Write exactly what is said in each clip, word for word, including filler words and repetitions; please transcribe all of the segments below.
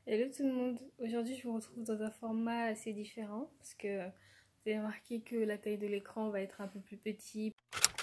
Hello tout le monde, aujourd'hui je vous retrouve dans un format assez différent parce que vous avez remarqué que la taille de l'écran va être un peu plus petit.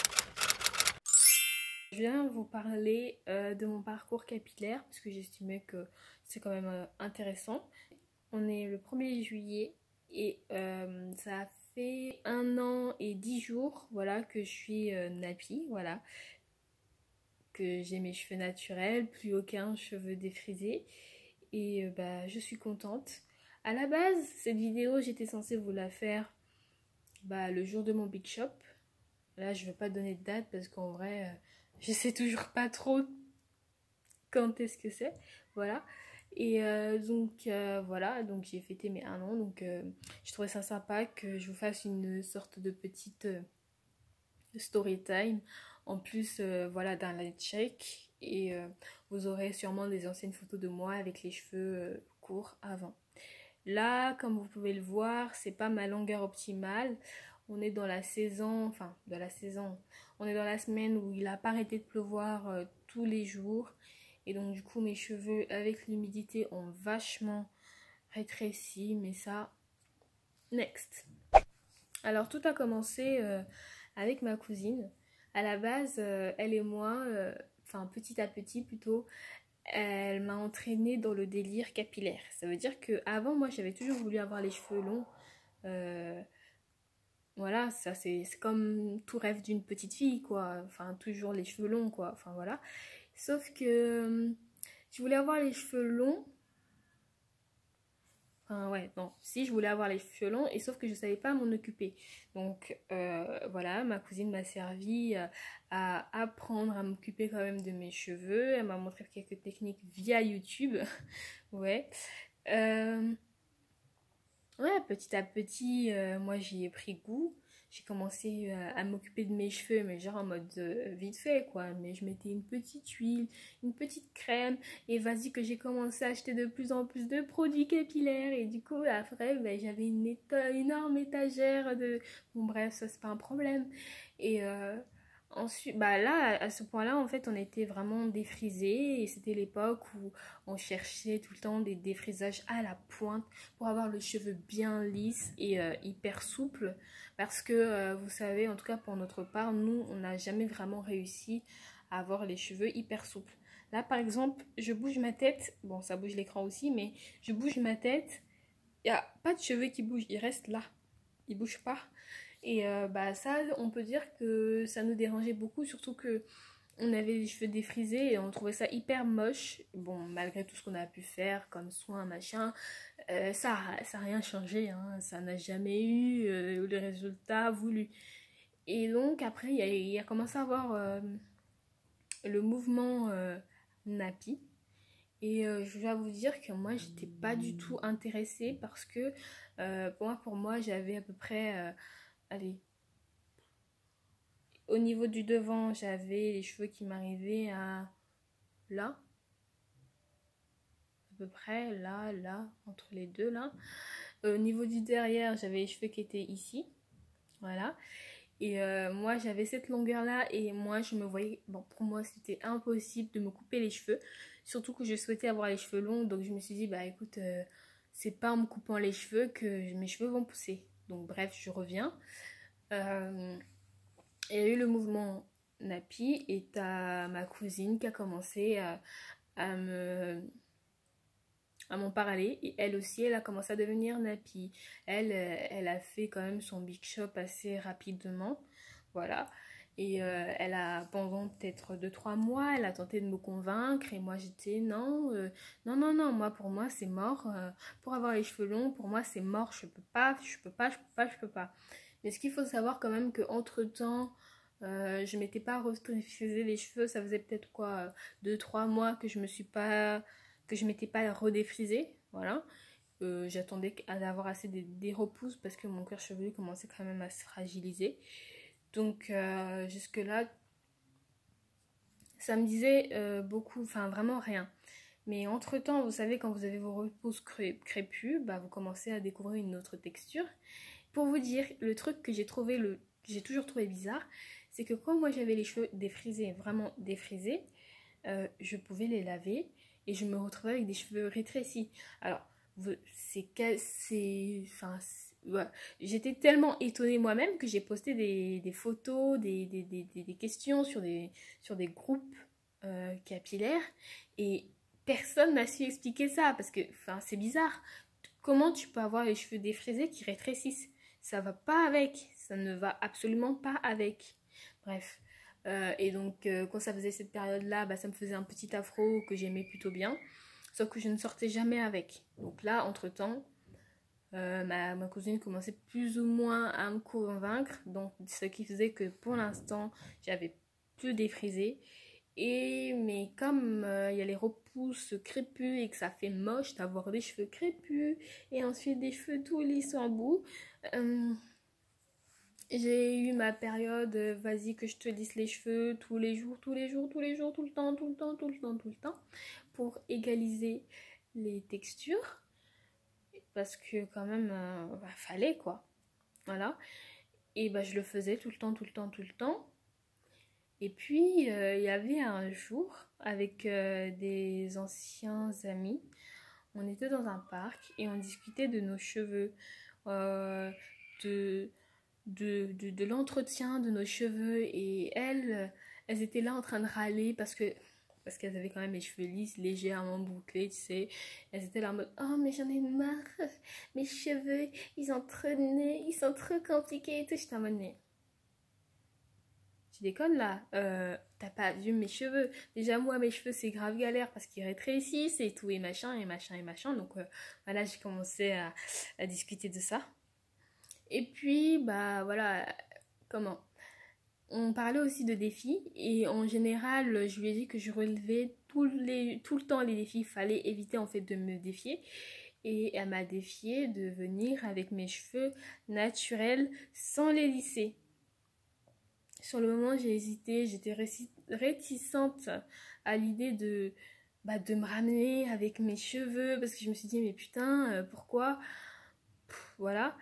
Je viens vous parler euh, de mon parcours capillaire parce que j'estimais que c'est quand même euh, intéressant. On est le premier juillet et euh, ça fait un an et dix jours voilà, que je suis euh, nappie, voilà, que j'ai mes cheveux naturels, plus aucun cheveu défrisé. Et euh, bah, je suis contente. À la base, cette vidéo, j'étais censée vous la faire bah, le jour de mon Big Shop. Là, je ne vais pas donner de date parce qu'en vrai, euh, je sais toujours pas trop quand est-ce que c'est. Voilà. Et euh, donc, euh, voilà, donc j'ai fêté mes un an. Donc, euh, je trouvais ça sympa que je vous fasse une sorte de petite euh, story time. En plus, euh, voilà, d'un light check. Et euh, vous aurez sûrement des anciennes photos de moi avec les cheveux euh, courts avant. Là, comme vous pouvez le voir, c'est pas ma longueur optimale. On est dans la saison, enfin, de la saison, on est dans la semaine où il a pas arrêté de pleuvoir euh, tous les jours. Et donc, du coup, mes cheveux, avec l'humidité, ont vachement rétréci. Mais ça, next. Alors, tout a commencé euh, avec ma cousine. À la base, euh, elle et moi, euh, enfin, petit à petit plutôt, elle m'a entraînée dans le délire capillaire. Ça veut dire que avant moi, j'avais toujours voulu avoir les cheveux longs. Euh, voilà, ça c'est comme tout rêve d'une petite fille, quoi. Enfin, toujours les cheveux longs, quoi. Enfin, voilà. Sauf que euh, je voulais avoir les cheveux longs. Enfin, ouais, non. Si, je voulais avoir les cheveux longs, et sauf que je savais pas m'en occuper. Donc, euh, voilà, ma cousine m'a servi euh, à apprendre à m'occuper quand même de mes cheveux. Elle m'a montré quelques techniques via YouTube. Ouais. Euh, ouais, petit à petit, euh, moi j'y ai pris goût. J'ai commencé euh, à m'occuper de mes cheveux, mais genre en mode euh, vite fait, quoi. Mais je mettais une petite huile, une petite crème, et vas-y que j'ai commencé à acheter de plus en plus de produits capillaires. Et du coup, après, ben, j'avais une éta énorme étagère de... Bon bref, ça c'est pas un problème. Et euh, ensuite, bah là, à ce point-là, en fait, on était vraiment défrisés. Et c'était l'époque où on cherchait tout le temps des défrisages à la pointe pour avoir le cheveu bien lisse et euh, hyper souple, parce que euh, vous savez, en tout cas pour notre part, nous on n'a jamais vraiment réussi à avoir les cheveux hyper souples. Là par exemple, je bouge ma tête, bon ça bouge l'écran aussi, mais je bouge ma tête, il n'y a pas de cheveux qui bougent, ils restent là, ils bougent pas. Et euh, bah ça, on peut dire que ça nous dérangeait beaucoup, surtout que on avait les cheveux défrisés et on trouvait ça hyper moche. Bon, malgré tout ce qu'on a pu faire comme soin, machin, euh, ça ça n'a rien changé, hein. Ça n'a jamais eu euh, le résultat voulu. Et donc après, il y a, il y a commencé à avoir euh, le mouvement euh, nappy. Et euh, je dois vous dire que moi, j'étais pas du tout intéressée parce que euh, pour moi, pour moi j'avais à peu près, euh, allez, au niveau du devant, j'avais les cheveux qui m'arrivaient à là, à peu près, là, là, entre les deux, là. Au niveau du derrière, j'avais les cheveux qui étaient ici, voilà. Et euh, moi, j'avais cette longueur-là et moi, je me voyais... Bon, pour moi, c'était impossible de me couper les cheveux. Surtout que je souhaitais avoir les cheveux longs. Donc, je me suis dit, bah écoute, euh, c'est pas en me coupant les cheveux que mes cheveux vont pousser. Donc, bref, je reviens. Euh, il y a eu le mouvement nappy et t'as ma cousine qui a commencé à, à me... à m'en parler, et elle aussi elle a commencé à devenir nappy. Elle, euh, elle a fait quand même son big shop assez rapidement, voilà. Et euh, elle a, pendant peut-être deux trois mois, elle a tenté de me convaincre et moi j'étais non, euh, non, non, non, moi pour moi c'est mort. Euh, pour avoir les cheveux longs, pour moi c'est mort, je peux pas, je peux pas, je peux pas, je peux pas. Mais ce qu'il faut savoir quand même que entre temps, euh, je m'étais pas refrisé les cheveux, ça faisait peut-être quoi, deux trois mois que je me suis pas que je m'étais pas redéfrisée, voilà. Euh, j'attendais d'avoir assez des, des repousses parce que mon cuir chevelu commençait quand même à se fragiliser. Donc euh, jusque là, ça me disait euh, beaucoup, enfin vraiment rien. Mais entre temps, vous savez, quand vous avez vos repousses cré crépus, bah, vous commencez à découvrir une autre texture. Pour vous dire, le truc que j'ai trouvé, le, j'ai toujours trouvé bizarre, c'est que quand moi j'avais les cheveux défrisés, vraiment défrisés, euh, je pouvais les laver et je me retrouvais avec des cheveux rétrécis. Alors, c'est... c'est enfin, ouais. J'étais tellement étonnée moi-même que j'ai posté des, des photos, des, des, des, des questions sur des, sur des groupes euh, capillaires et personne n'a su expliquer ça parce que enfin, c'est bizarre. Comment tu peux avoir les cheveux défrisés qui rétrécissent? Ça va pas avec, ça ne va absolument pas avec. Bref. Euh, et donc, euh, quand ça faisait cette période-là, bah, ça me faisait un petit afro que j'aimais plutôt bien. Sauf que je ne sortais jamais avec. Donc là, entre-temps, euh, ma, ma cousine commençait plus ou moins à me convaincre. Donc, ce qui faisait que pour l'instant, j'avais plus défrisé. Et mais comme il euh, y a les repousses crépus et que ça fait moche d'avoir des cheveux crépus et ensuite des cheveux tout lisses en bout, euh, j'ai eu ma période, euh, vas-y que je te lisse les cheveux tous les jours, tous les jours, tous les jours, tout le temps, tout le temps, tout le temps, tout le temps, pour égaliser les textures. Parce que quand même, euh, bah, fallait quoi. Voilà. Et bah je le faisais tout le temps, tout le temps, tout le temps. Et puis, il euh, y avait un jour, avec euh, des anciens amis, on était dans un parc et on discutait de nos cheveux, euh, de, de, de, de l'entretien de nos cheveux. Et elles, elles étaient là en train de râler parce que parce qu'elles avaient quand même les cheveux lisses, légèrement bouclés, tu sais. Elles étaient là en mode « Oh, mais j'en ai marre, mes cheveux, ils sont trop nés, ils sont trop compliqués et tout. » J'étais en mode « Mais... tu déconnes là, euh, t'as pas vu mes cheveux. Déjà moi mes cheveux c'est grave galère parce qu'ils rétrécissent et tout et machin et machin et machin. Donc euh, voilà j'ai commencé à, à discuter de ça. Et puis bah voilà, comment on parlait aussi de défis et en général je lui ai dit que je relevais tout, les, tout le temps les défis. Il fallait éviter en fait de me défier. Et elle m'a défié de venir avec mes cheveux naturels sans les lisser. Sur le moment, j'ai hésité, j'étais réticente à l'idée de, bah, de me ramener avec mes cheveux parce que je me suis dit, mais putain, euh, pourquoi Pff, voilà.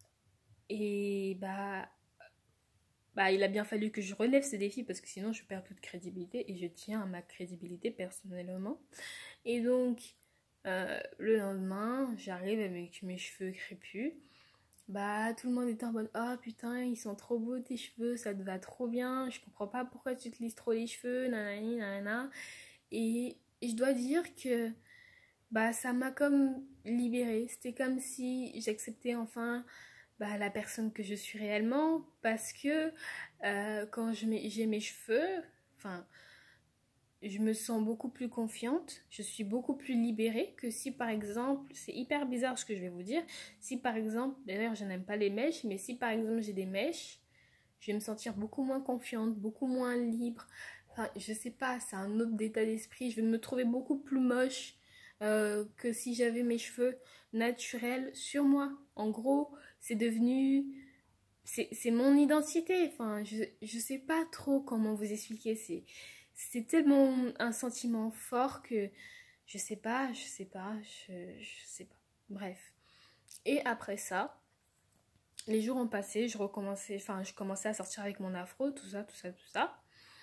Et bah, bah, il a bien fallu que je relève ce défi parce que sinon je perds toute crédibilité et je tiens à ma crédibilité personnellement. Et donc, euh, le lendemain, j'arrive avec mes cheveux crépus. Bah tout le monde était en mode oh putain ils sont trop beaux tes cheveux, ça te va trop bien, je comprends pas pourquoi tu te lisses trop les cheveux, nanani nanana. Et, et je dois dire que bah ça m'a comme libérée, c'était comme si j'acceptais enfin bah, la personne que je suis réellement parce que euh, quand je mets, j'ai mes cheveux, enfin je me sens beaucoup plus confiante, je suis beaucoup plus libérée que si par exemple, c'est hyper bizarre ce que je vais vous dire, si par exemple, d'ailleurs je n'aime pas les mèches, mais si par exemple j'ai des mèches, je vais me sentir beaucoup moins confiante, beaucoup moins libre, enfin je sais pas, c'est un autre état d'esprit, je vais me trouver beaucoup plus moche euh, que si j'avais mes cheveux naturels sur moi. En gros, c'est devenu... c'est, c'est mon identité, enfin je, je sais pas trop comment vous expliquer, c'est... c'est tellement un sentiment fort que je sais pas, je sais pas, je, je sais pas. Bref. Et après ça, les jours ont passé, je recommençais, enfin, je commençais à sortir avec mon afro, tout ça, tout ça, tout ça.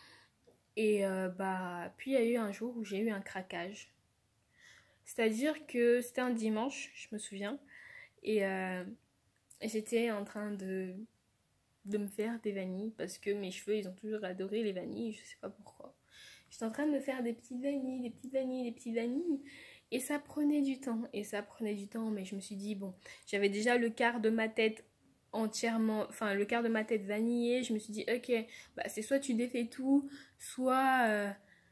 Et euh, bah, puis il y a eu un jour où j'ai eu un craquage. C'est-à-dire que c'était un dimanche, je me souviens, et euh, j'étais en train de, de me faire des vanilles parce que mes cheveux, ils ont toujours adoré les vanilles, je sais pas pourquoi. J'étais en train de me faire des petites vanilles, des petites vanilles, des petites vanilles. Et ça prenait du temps. Et ça prenait du temps. Mais je me suis dit, bon, j'avais déjà le quart de ma tête entièrement, enfin le quart de ma tête vanillée. Je me suis dit, ok, bah c'est soit tu défais tout, soit, euh,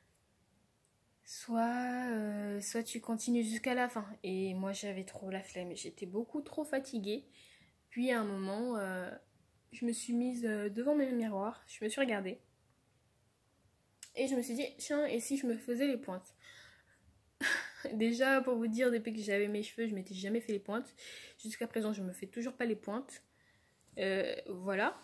soit, euh, soit tu continues jusqu'à la fin. Et moi j'avais trop la flemme. J'étais beaucoup trop fatiguée. Puis à un moment, euh, je me suis mise devant mes miroirs. Je me suis regardée. Et je me suis dit, tiens, et si je me faisais les pointes? Déjà, pour vous dire, depuis que j'avais mes cheveux, je m'étais jamais fait les pointes. Jusqu'à présent, je me fais toujours pas les pointes. Euh, voilà.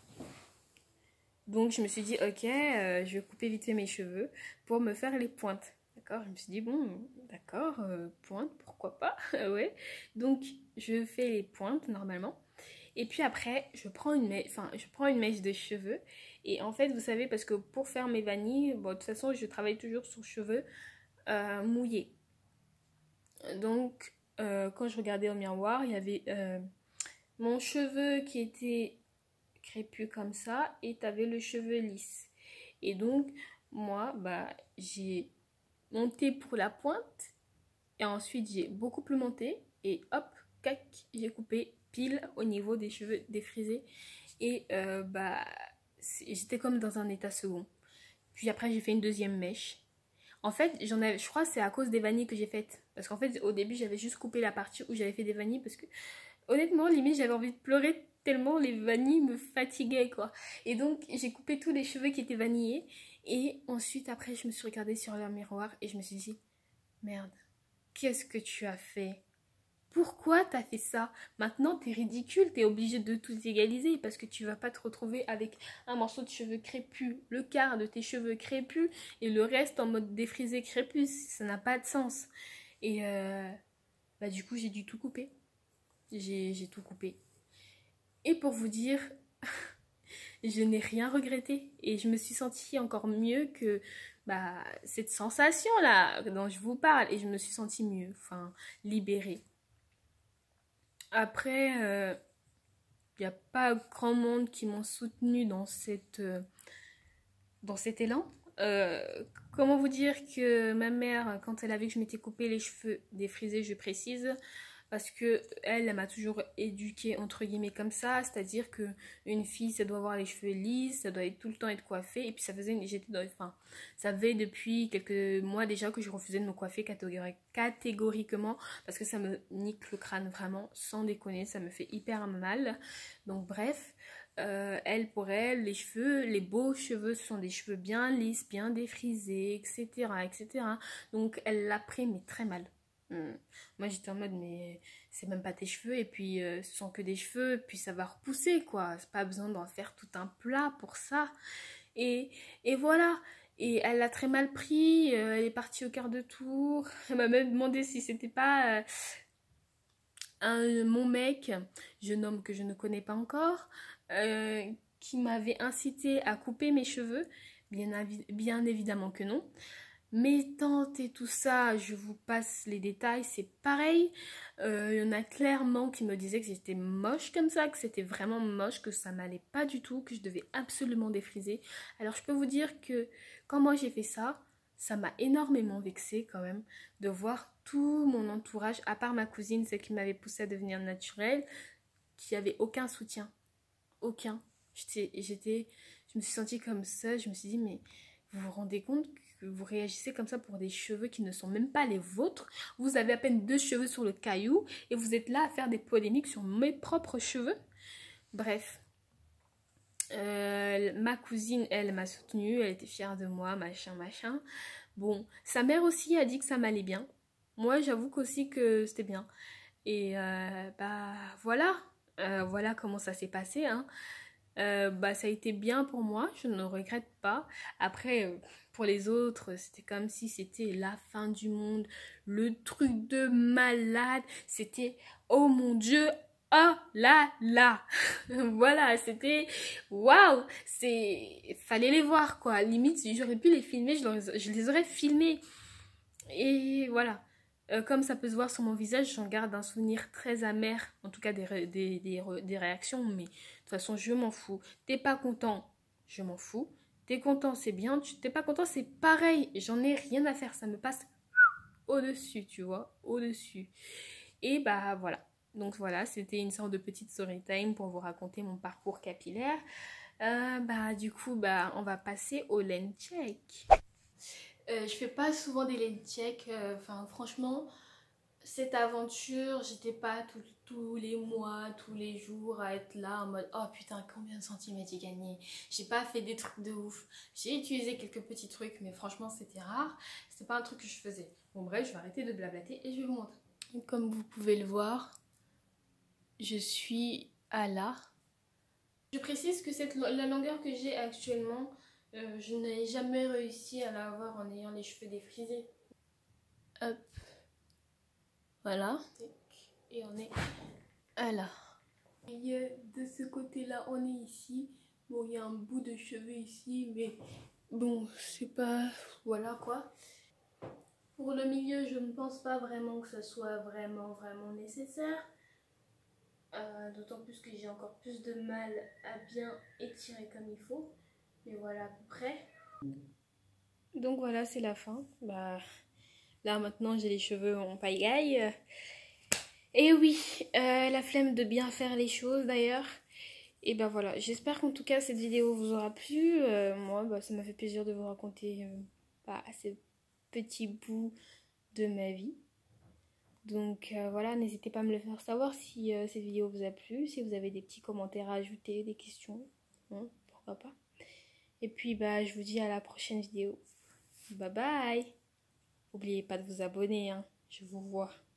Donc, je me suis dit, ok, euh, je vais couper vite fait mes cheveux pour me faire les pointes. D'accord? Je me suis dit, bon, d'accord, euh, pointe, pourquoi pas? Ouais. Donc, je fais les pointes normalement. Et puis après, je prends une mèche, enfin, je prends une mèche de cheveux. Et en fait, vous savez, parce que pour faire mes vanilles, bon, de toute façon, je travaille toujours sur cheveux euh, mouillé. Donc, euh, quand je regardais au miroir, il y avait euh, mon cheveu qui était crépus comme ça et t'avais le cheveu lisse. Et donc, moi, bah, j'ai monté pour la pointe et ensuite j'ai beaucoup plus monté et hop, cac, j'ai coupé pile au niveau des cheveux défrisés et euh, bah, j'étais comme dans un état second. Puis après, j'ai fait une deuxième mèche. En fait, j'en avais, je crois que c'est à cause des vanilles que j'ai faites. Parce qu'en fait, au début, j'avais juste coupé la partie où j'avais fait des vanilles. Parce que, honnêtement, limite, j'avais envie de pleurer tellement les vanilles me fatiguaient, quoi. Et donc, j'ai coupé tous les cheveux qui étaient vanillés. Et ensuite, après, je me suis regardée sur le miroir et je me suis dit, merde, qu'est-ce que tu as fait? Pourquoi t'as fait ça? Maintenant, t'es ridicule, t'es obligé de tout égaliser parce que tu vas pas te retrouver avec un morceau de cheveux crépus, le quart de tes cheveux crépus et le reste en mode défrisé crépus. Ça n'a pas de sens. Et euh, bah du coup, j'ai dû tout couper. J'ai j'ai tout coupé. Et pour vous dire, je n'ai rien regretté et je me suis sentie encore mieux que bah, cette sensation-là dont je vous parle. Et je me suis sentie mieux, enfin, libérée. Après, il euh, n'y a pas grand monde qui m'ont soutenue dans, cette, euh, dans cet élan. Euh, comment vous dire que ma mère, quand elle a vu que je m'étais coupé les cheveux défrisés, je précise, parce que elle, elle m'a toujours éduquée entre guillemets comme ça, c'est-à-dire que une fille, ça doit avoir les cheveux lisses, ça doit être tout le temps être coiffée, et puis ça faisait, j'étais dans, enfin, ça fait depuis quelques mois déjà que je refusais de me coiffer catégori catégoriquement parce que ça me nique le crâne vraiment, sans déconner, ça me fait hyper mal. Donc bref. Euh, elle, pour elle, les cheveux, les beaux cheveux, ce sont des cheveux bien lisses, bien défrisés, et cetera, et cetera. Donc elle l'a pris mais très mal. Hum. Moi j'étais en mode mais c'est même pas tes cheveux et puis euh, ce sont que des cheveux puis ça va repousser quoi, c'est pas besoin d'en faire tout un plat pour ça et, et voilà et elle l'a très mal pris, euh, elle est partie au quart de tour, elle m'a même demandé si c'était pas euh, un, mon mec, jeune homme que je ne connais pas encore, euh, qui m'avait incité à couper mes cheveux, bien, bien évidemment que non. Mes tantes et tout ça, je vous passe les détails, c'est pareil. Euh, il y en a clairement qui me disaient que j'étais moche comme ça, que c'était vraiment moche, que ça m'allait pas du tout, que je devais absolument défriser. Alors je peux vous dire que quand moi j'ai fait ça, ça m'a énormément vexée quand même de voir tout mon entourage, à part ma cousine, celle qui m'avait poussée à devenir naturelle, qui avait aucun soutien. Aucun. J'étais, j'étais, je me suis sentie comme ça, je me suis dit mais vous vous rendez compte que vous réagissez comme ça pour des cheveux qui ne sont même pas les vôtres. Vous avez à peine deux cheveux sur le caillou et vous êtes là à faire des polémiques sur mes propres cheveux. Bref. Euh, ma cousine, elle m'a soutenue, elle était fière de moi, machin, machin. Bon, sa mère aussi a dit que ça m'allait bien. Moi, j'avoue qu'aussi que c'était bien. Et euh, bah voilà, euh, voilà comment ça s'est passé, hein. Euh, bah ça a été bien pour moi, je ne regrette pas. Après euh, pour les autres c'était comme si c'était la fin du monde, le truc de malade, c'était oh mon dieu, oh là là. Voilà, c'était waouh, c'est fallait les voir quoi, limite j'aurais pu les filmer, je, leur... je les aurais filmés. Et voilà. Euh, comme ça peut se voir sur mon visage, j'en garde un souvenir très amer, en tout cas des, ré des, des, des réactions, mais de toute façon, je m'en fous. T'es pas content, je m'en fous. T'es content, c'est bien. Tu t'es pas content, c'est pareil. J'en ai rien à faire, ça me passe au-dessus, tu vois, au-dessus. Et bah voilà. Donc voilà, c'était une sorte de petite story time pour vous raconter mon parcours capillaire. Euh, bah du coup, bah on va passer au lens check. Euh, je fais pas souvent des lens check, enfin euh, franchement cette aventure j'étais pas tout, tous les mois, tous les jours à être là en mode oh putain combien de centimètres j'ai gagné, j'ai pas fait des trucs de ouf, j'ai utilisé quelques petits trucs mais franchement c'était rare, c'était pas un truc que je faisais. Bon bref, je vais arrêter de blablater et je vais vous montrer. Comme vous pouvez le voir, je suis à là. Je précise que cette, la longueur que j'ai actuellement, Euh, je n'ai jamais réussi à l'avoir en ayant les cheveux défrisés. Hop. Voilà. Et on est à là. Et de ce côté-là, on est ici. Bon, il y a un bout de cheveux ici, mais bon, c'est pas... Voilà quoi. Pour le milieu, je ne pense pas vraiment que ce soit vraiment vraiment nécessaire. Euh, D'autant plus que j'ai encore plus de mal à bien étirer comme il faut. Mais voilà à peu près. Donc voilà, c'est la fin. Bah, là maintenant j'ai les cheveux en pagaille. Et oui, euh, la flemme de bien faire les choses d'ailleurs. Et ben voilà, j'espère qu'en tout cas cette vidéo vous aura plu. Euh, moi, bah, ça m'a fait plaisir de vous raconter euh, bah, ces petits bouts de ma vie. Donc euh, voilà, n'hésitez pas à me le faire savoir si euh, cette vidéo vous a plu, si vous avez des petits commentaires à ajouter, des questions, hein, pourquoi pas. Et puis bah je vous dis à la prochaine vidéo. Bye bye. N'oubliez pas de vous abonner, hein, je vous vois.